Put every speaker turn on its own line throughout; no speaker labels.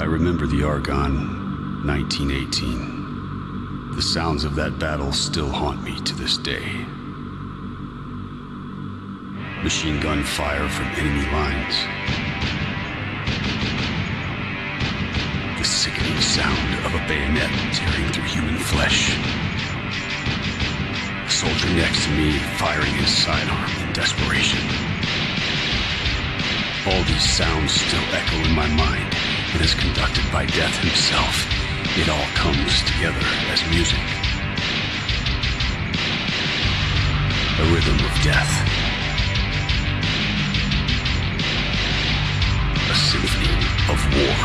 remember the Argonne, 1918. The sounds of that battle still haunt me to this day. Machine gun fire from enemy lines. The sickening sound of a bayonet tearing through human flesh. A soldier next to me firing his sidearm in desperation. All these sounds still echo in my mind, and as conducted by Death himself, it all comes together as music. A rhythm of death. A symphony of war.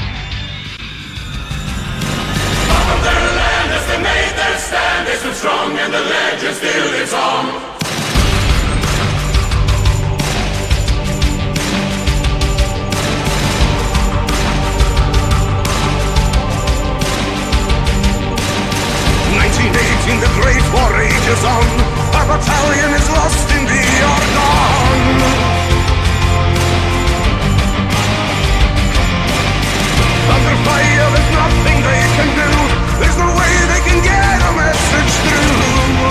Up from their land as they made their stand, they stood strong and the legend still lives on. 1918, the great war rages on. Our battalion is lost in the Argonne. Under fire, there's nothing they can do. There's no way they can get a message through.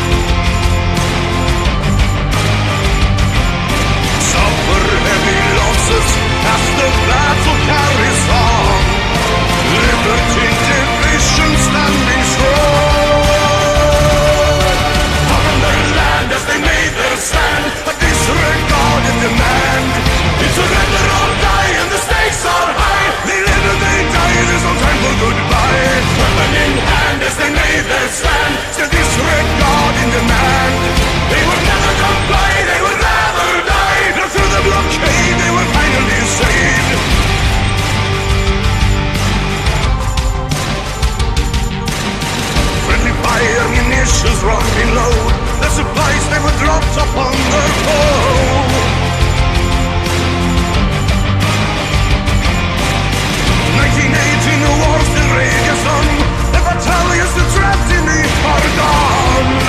Suffer heavy losses as the battle carries on. Liberty division standing strong. Up from their land as they made their stand, a disregarded demand. It's surrender or die and the stakes are high. They live and they die, there's no time for goodbye. Weapon in hand as they made their stand, still disregarding demand. They would never comply, they would rather die. Now through the blockade they were finally saved. Fire munitions running low, the supplies they were dropped upon their foe. 1918, the war still rages on, the battalions still trapped in the Argonne.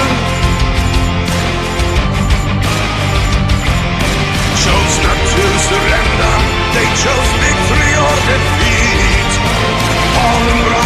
Chose not to surrender, they chose victory or defeat. All in